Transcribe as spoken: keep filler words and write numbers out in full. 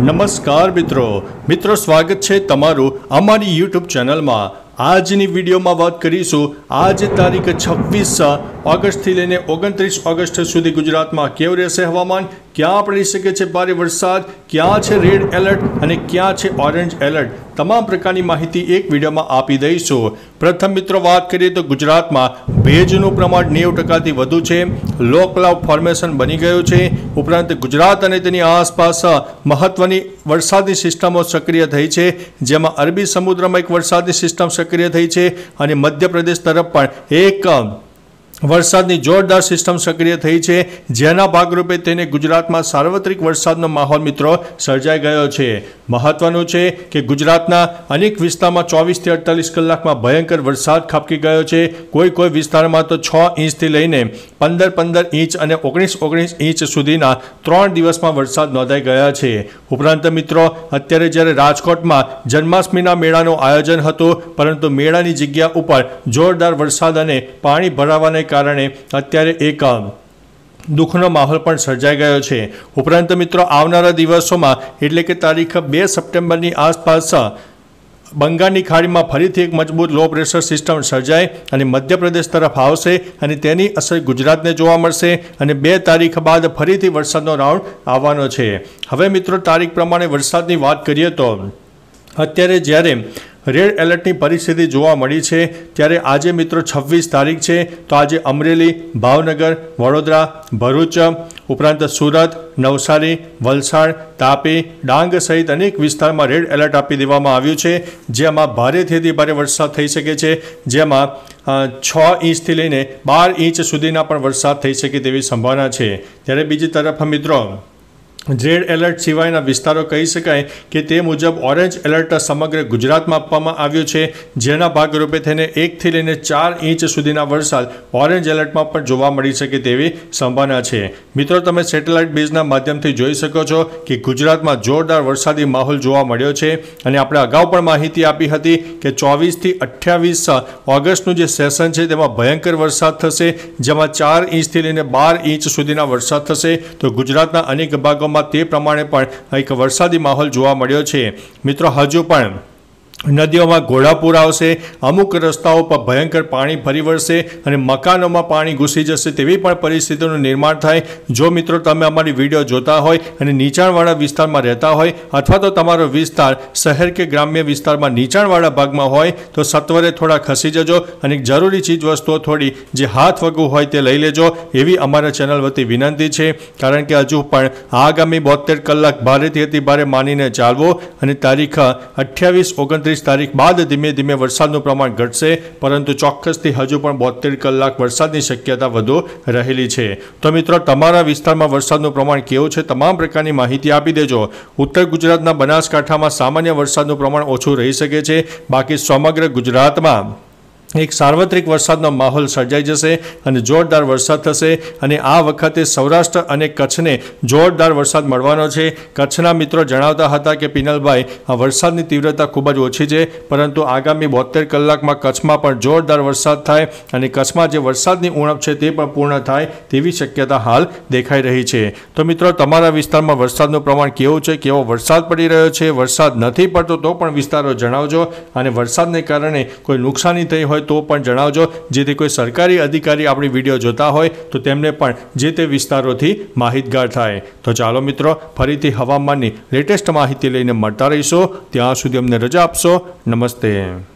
નમસ્કાર મિત્રો મિત્રો સ્વાગત છે તમારું અમારી યુટ્યુબ ચેનલમાં। આજની વિડીયોમાં વાત કરીશું આજે તારીખ છવ્વીસ ઓગસ્ટથી લઈને ઓગણત્રીસ ઓગસ્ટ સુધી ગુજરાતમાં કેવું રહેશે હવામાન, ક્યાં પડી શકે છે ભારે વરસાદ, ક્યાં છે રેડ એલર્ટ અને ક્યાં છે ઓરેન્જ એલર્ટ, તમામ પ્રકારની માહિતી એક વિડીયોમાં આપી દઈશું। પ્રથમ મિત્રો વાત કરીએ તો ગુજરાતમાં ભેજનું પ્રમાણ નેવું ટકાથી વધુ છે, લો ક્લાઉડ ફોર્મેશન બની ગયું છે। ઉપરાંત ગુજરાત અને તેની આસપાસ મહત્વની વરસાદી સિસ્ટમો સક્રિય થઈ છે, જેમાં અરબી સમુદ્રમાં એક વરસાદી સિસ્ટમ સક્રિય થઈ છે અને મધ્યપ્રદેશ તરફ પણ એક વરસાદની જોરદાર સિસ્ટમ સક્રિય થઈ છે, જેના ભાગરૂપે તેને ગુજરાતમાં સાર્વત્રિક વરસાદનો માહોલ મિત્રો સર્જાઈ ગયો છે। મહત્વનું છે કે ગુજરાતના અનેક વિસ્તારમાં ચોવીસથી અડતાલીસ કલાકમાં ભયંકર વરસાદ ખાબકી ગયો છે। કોઈ કોઈ વિસ્તારમાં તો છ ઇંચથી લઈને પંદર પંદર ઇંચ અને ઓગણીસ ઓગણીસ ઇંચ સુધીના ત્રણ દિવસમાં વરસાદ નોંધાઈ ગયા છે। ઉપરાંત મિત્રો અત્યારે જ્યારે રાજકોટમાં જન્માષ્ટમીના મેળાનું આયોજન હતું, પરંતુ મેળાની જગ્યા ઉપર જોરદાર વરસાદ અને પાણી ભરાવાને કારણે અત્યારે એક દુઃખનો માહોલ પણ સર્જાઈ ગયો છે। ઉપરાંત મિત્રો આવનારા દિવસોમાં એટલે કે તારીખ બે સપ્ટેમ્બરની આસપાસ બંગાળની ખાડીમાં ફરીથી એક મજબૂત લો પ્રેશર સિસ્ટમ સર્જાય અને મધ્યપ્રદેશ તરફ આવશે અને તેની અસર ગુજરાતને જોવા મળશે અને બે તારીખ બાદ ફરીથી વરસાદનો રાઉન્ડ આવવાનો છે। હવે મિત્રો તારીખ પ્રમાણે વરસાદની વાત કરીએ તો અત્યારે જ્યારે રેડ એલર્ટની પરિસ્થિતિ જોવા મળી છે, ત્યારે આજે મિત્રો છવ્વીસ તારીખ છે, તો આજે અમરેલી, ભાવનગર, વડોદરા, ભરૂચ, ઉપરાંત સુરત, નવસારી, વલસાડ, તાપી, ડાંગ સહિત અનેક વિસ્તારમાં રેડ એલર્ટ આપી દેવામાં આવ્યું છે, જેમાં ભારેથી અતિ ભારે વરસાદ થઈ શકે છે, જેમાં છ ઇંચથી લઈને બાર ઇંચ સુધીના પણ વરસાદ થઈ શકે તેવી સંભાવના છે। ત્યારે બીજી તરફ મિત્રો રેડ એલર્ટ સિવાયના વિસ્તારો કહી શકાય કે તે મુજબ ઓરેન્જ એલર્ટ સમગ્ર ગુજરાતમાં આપવામાં આવ્યું છે, જેના ભાગરૂપે તેને એકથી લઈને ચાર ઇંચ સુધીના વરસાદ ઓરેન્જ એલર્ટમાં પણ જોવા મળી શકે તેવી સંભાવના છે। મિત્રો તમે સેટેલાઇટ બેઝના માધ્યમથી જોઈ શકો છો કે ગુજરાતમાં જોરદાર વરસાદી માહોલ જોવા મળ્યો છે અને આપણે અગાઉ પણ માહિતી આપી હતી કે ચોવીસથી અઠ્યાવીસ ઓગસ્ટનું જે સેશન છે તેમાં ભયંકર વરસાદ થશે, જેમાં ચાર ઇંચથી લઈને બાર ઇંચ સુધીના વરસાદ થશે। તો ગુજરાતના અનેક ભાગોમાં તે પ્રમાણે પણ એક વરસાદી માહોલ જોવા મળ્યો છે। મિત્રો હજુ પણ નદીઓમાં ઘોડાપૂર આવશે, અમુક રસ્તાઓ પર ભયંકર પાણી ફરી વળશે અને મકાનોમાં પાણી ઘૂસી જશે તેવી પણ પરિસ્થિતિનું નિર્માણ થાય। જો મિત્રો તમે અમારી વિડીયો જોતા હોય અને નીચાણવાળા વિસ્તારમાં રહેતા હોય અથવા તો તમારો વિસ્તાર શહેર કે ગ્રામ્ય વિસ્તારમાં નીચાણવાળા ભાગમાં હોય તો સત્વરે થોડા ખસી જજો અને જરૂરી ચીજ વસ્તુઓ થોડી જે હાથ વગું હોય તે લઈ લેજો એવી અમારા ચેનલ વતી વિનંતી છે, કારણ કે હજુ પણ આગામી બોતેર કલાક ભારેથી અતિ ભારે માનીને ચાલવો અને તારીખ અઠ્યાવીસ ઓગણત્રીસ તારીખ બાદ ધીમે ધીમે વરસાદનું પ્રમાણ ઘટશે, પરંતુ ચોક્કસથી હજુ પણ બોતેર કલાક વરસાદની શક્યતા વધુ રહેલી છે। તો મિત્રો તમારા વિસ્તારમાં વરસાદનું પ્રમાણ કેવું છે તમામ પ્રકારની માહિતી આપી દેજો। ઉત્તર ગુજરાતના બનાસકાંઠામાં સામાન્ય વરસાદનું પ્રમાણ ઓછું રહી શકે છે, બાકી સમગ્ર ગુજરાતમાં એક સાર્વત્રિક વરસાદનો માહોલ સર્જાઈ જશે અને જોરદાર વરસાદ થશે અને આ વખતે સૌરાષ્ટ્ર અને કચ્છને જોરદાર વરસાદ મળવાનો છે। કચ્છના મિત્રો જણાવતા હતા કે પિનલભાઈ આ વરસાદની તીવ્રતા ખૂબ જ ઓછી છે, પરંતુ આગામી બોતેર કલાકમાં કચ્છમાં પણ જોરદાર વરસાદ થાય અને કચ્છમાં જે વરસાદની ઉણપ છે તે પણ પૂર્ણ થાય તેવી શક્યતા હાલ દેખાઈ રહી છે। તો મિત્રો તમારા વિસ્તારમાં વરસાદનું પ્રમાણ કેવું છે, કેવો વરસાદ પડી રહ્યો છે, વરસાદ નથી પડતો તો પણ વિસ્તારો જણાવજો અને વરસાદને કારણે કોઈ નુકસાની થઈ હોય તો પણ જણાવજો, જેથી કોઈ સરકારી અધિકારી આપણી વિડીયો જોતા હોય તો તેમને પણ જે તે વિસ્તારોથી માહિતગાર થાય। તો ચાલો મિત્રો ફરીથી હવામાનની લેટેસ્ટ માહિતી લઈને મળતા રહીશું, ત્યાં સુધી અમને રજા આપશો। નમસ્તે।